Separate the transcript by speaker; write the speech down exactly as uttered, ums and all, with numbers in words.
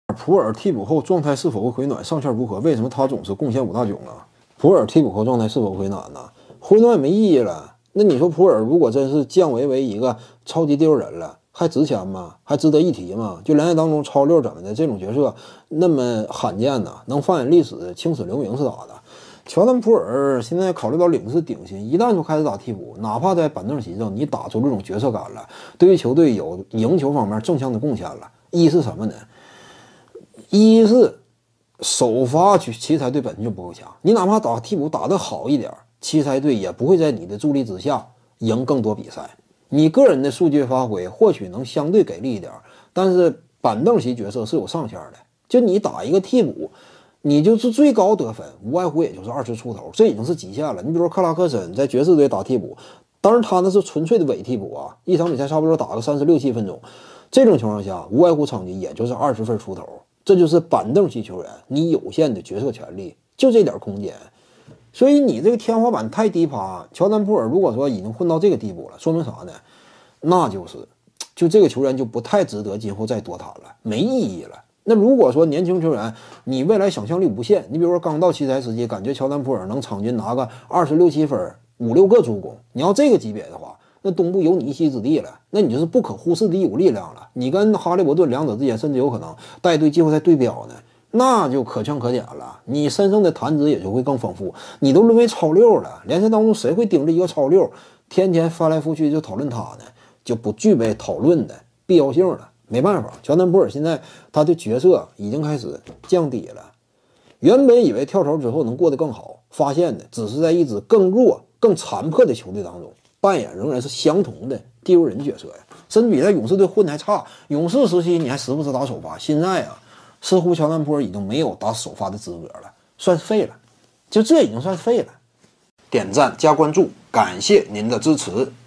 Speaker 1: 普尔替补后状态是否会回暖？上限如何？为什么他总是贡献五大囧啊？普尔替补后状态是否回暖呢？回暖也没意义了。那你说普尔如果真是降维为一个超级第六人了，还值钱吗？还值得一提吗？就联赛当中超六怎么的这种角色那么罕见呢？能放眼历史，青史留名是咋的？乔丹普尔现在考虑到领的是顶薪，一旦说开始打替补，哪怕在板凳席上你打出这种角色感了，对于球队有赢球方面正向的贡献了。一是什么呢？一是首发奇才队本身就不够强，你哪怕打替补打得好一点，奇才队也不会在你的助力之下赢更多比赛。你个人的数据发挥或许能相对给力一点，但是板凳席角色是有上限的。就你打一个替补，你就是最高得分，无外乎也就是二十出头，这已经是极限了。你比如说克拉克森在爵士队打替补，当然他那是纯粹的伪替补啊，一场比赛差不多打个三十六七分钟，这种情况下无外乎场均也就是二十分出头，这就是板凳席球员你有限的决策权利，就这点空间。所以你这个天花板太低趴。乔丹普尔如果说已经混到这个地步了，说明啥呢？那就是就这个球员就不太值得今后再多谈了，没意义了。那如果说年轻球员你未来想象力无限，你比如说刚到奇才时期，感觉乔丹普尔能场均拿个二十六七分，五六个助攻，你要这个级别的话，那东部有你一席之地了，那你就是不可忽视的一股力量了。你跟哈利伯顿两者之间甚至有可能带队季后赛对标呢，那就可圈可点了。你身上的谈资也就会更丰富。你都沦为超六了，联赛当中谁会盯着一个超六天天翻来覆去就讨论他呢？就不具备讨论的必要性了。没办法，乔丹普尔现在他的角色已经开始降低了。原本以为跳槽之后能过得更好，发现的只是在一支更弱更残破的球队当中扮演仍然是相同的第六人角色呀，甚至比在勇士队混的还差。勇士时期你还时不时打首发，现在啊似乎乔丹普尔已经没有打首发的资格了，算是废了，就这已经算废了。点赞加关注，感谢您的支持。